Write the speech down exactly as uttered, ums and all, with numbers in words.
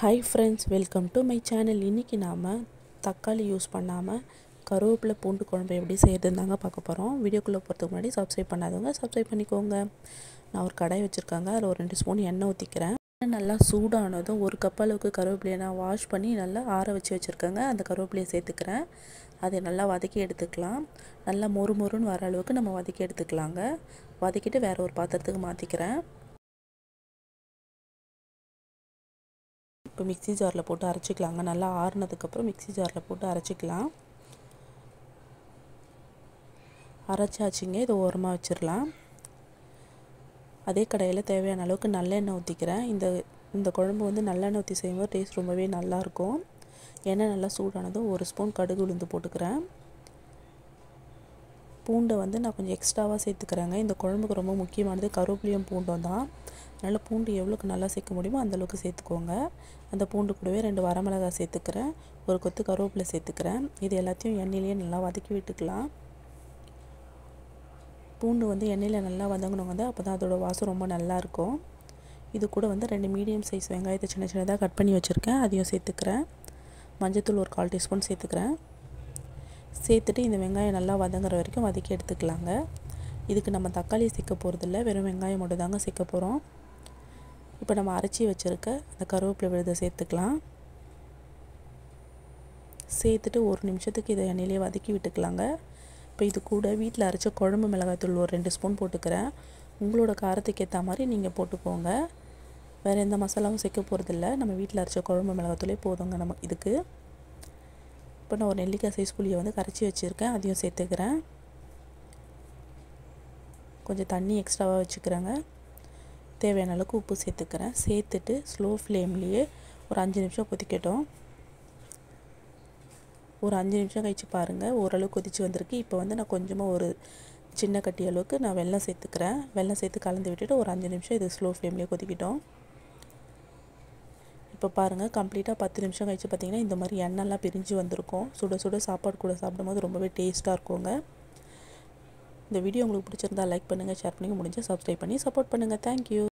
Hi friends, welcome to my channel. இன்னைக்கு நாம தக்காளி யூஸ் பண்ணாம கருவேப்பிலை பூண்டு குழம்பு எப்படி செய்யறதுன்னு பார்க்க போறோம். வீடியோக்குள்ள போறதுக்கு முன்னாடி Subscribe பண்ணாதவங்க Subscribe பண்ணிக்கோங்க. நான் ஒரு கடாய் வச்சிருக்கேன். அதுல ஒரு ரெண்டு ஸ்பூன் எண்ணெய் ஊத்திக்கிறேன். நல்லா சூடானதும் ஒரு கப் அளவுக்கு கருவேப்பிலையை நான் வாஷ் பண்ணி நல்லா ஆற வச்சு வச்சிருக்கேங்க. அந்த கருவேப்பிலையை சேர்த்துக்கிறேன். அதை நல்லா வதக்கி எடுத்துக்கலாம். நல்லா மொறு மொறுன்னு வர அளவுக்கு நம்ம வதக்கி எடுத்துக்கலாங்க. வதக்கிட்டு வேற ஒரு பாத்திரத்துக்கு மாத்திக்கிறேன். இப்போ மிக்ஸி ஜாரில் போட்டு அரைச்சிக்கலாங்க. நல்லா ஆறுனதுக்கப்புறம் மிக்ஸி ஜாரில் போட்டு அரைச்சிக்கலாம். அரைச்சாச்சுங்க. இதை ஓரமாக வச்சிடலாம். அதே கடாயில் தேவையான அளவுக்கு நல்லெண்ணெய் ஊற்றிக்கிறேன். இந்த இந்த குழம்பு வந்து நல்லெண்ணெய் ஊற்றி செய்யும்போது டேஸ்ட் ரொம்பவே நல்லாயிருக்கும். எண்ணெய் நல்லா சூடானதும் ஒரு ஸ்பூன் கடுகு உளுந்து போட்டுக்கிறேன். பூண்டை வந்து நான் கொஞ்சம் எக்ஸ்ட்ராவாக சேர்த்துக்கிறேங்க. இந்த குழம்புக்கு ரொம்ப முக்கியமானது கருவேப்பிலையும் பூண்டும் தான். அதனால் பூண்டு எவ்வளோக்கு நல்லா சேர்க்க முடியுமோ அந்தளவுக்கு சேர்த்துக்கோங்க. அந்த பூண்டு கூடவே ரெண்டு வரமிளகாய் சேர்த்துக்கிறேன். ஒரு கொத்து கருவேப்பிலை சேர்த்துக்கிறேன். இது எல்லாத்தையும் எண்ணெயிலேயே நல்லா வதக்கி விட்டுக்கலாம். பூண்டு வந்து எண்ணெயில் நல்லா வதங்கணுங்க. அப்போ தான் அதோடய வாசம் ரொம்ப நல்லாயிருக்கும். இது கூட வந்து ரெண்டு மீடியம் சைஸ் வெங்காயத்தை சின்ன சின்னதாக கட் பண்ணி வச்சுருக்கேன். அதையும் சேர்த்துக்கிறேன். மஞ்சத்தூள் ஒரு கால் டீஸ்பூன் சேர்த்துக்கிறேன். சேர்த்துட்டு இந்த வெங்காயம் நல்லா வதங்குற வரைக்கும் வதக்கி எடுத்துக்கலாங்க. இதுக்கு நம்ம தக்காளி சேர்க்க போகிறதில்ல, வெறும் வெங்காயம் மட்டும் தாங்க சேர்க்க போகிறோம். இப்போ நம்ம அரைச்சி வச்சுருக்க அந்த கருவேப்பிலை விழுதை சேர்த்துக்கலாம். சேர்த்துட்டு ஒரு நிமிஷத்துக்கு இதை எண்ணெயிலே வதக்கி விட்டுக்கலாங்க. இப்போ இது கூட வீட்டில் அரைச்ச குழம்பு மிளகாய்த்தூள் ஒரு ரெண்டு ஸ்பூன் போட்டுக்கிறேன். உங்களோட காரத்துக்கு ஏற்ற மாதிரி நீங்கள் போட்டுக்கோங்க. வேறு எந்த மசாலாவும் சேர்க்க போகிறதில்ல. நம்ம வீட்டில் அரைச்ச குழம்பு மிளகாய்த்தூளே போதுங்க நம்ம இதுக்கு. இப்போ நான் ஒரு நெல்லிக்காய் சைஸ் புளியை வந்து கரைச்சி வச்சுருக்கேன். அதையும் சேர்த்துக்கிறேன். கொஞ்சம் தண்ணி எக்ஸ்ட்ராவாக வச்சுக்கிறேங்க. தேவையான அளவுக்கு உப்பு சேர்த்துக்கிறேன். சேர்த்துட்டு ஸ்லோ ஃப்ளேம்லேயே ஒரு அஞ்சு நிமிஷம் கொதிக்கட்டும். ஒரு அஞ்சு நிமிஷம் கழிச்சு பாருங்கள், ஓரளவுக்கு கொதிச்சு வந்திருக்கு. இப்போ வந்து நான் கொஞ்சமாக ஒரு சின்ன கட்டி அளவுக்கு நான் வெல்லம் சேர்த்துக்கிறேன். வெல்லம் சேர்த்து கலந்து விட்டுட்டு ஒரு அஞ்சு நிமிஷம் இது ஸ்லோ ஃப்ளேம்லேயே கொதிக்கிட்டோம். இப்போ பாருங்கள், கம்ப்ளீட்டாக பத்து நிமிஷம் கழிச்சு பார்த்திங்கன்னா இந்த மாதிரி எண்ணெய்லாம் பிரிஞ்சு வந்திருக்கும். சுட சுட சாப்பாடு கூட சாப்பிடும்போது ரொம்பவே டேஸ்ட்டாக இருக்குங்க. இந்த வீடியோ உங்களுக்கு பிடிச்சிருந்தா லைக் பண்ணுங்கள், ஷேர் பண்ணுங்கள், முடிஞ்சால் சப்ஸ்கிரைப் பண்ணி சப்போர்ட் பண்ணுங்கள். தேங்க்யூ.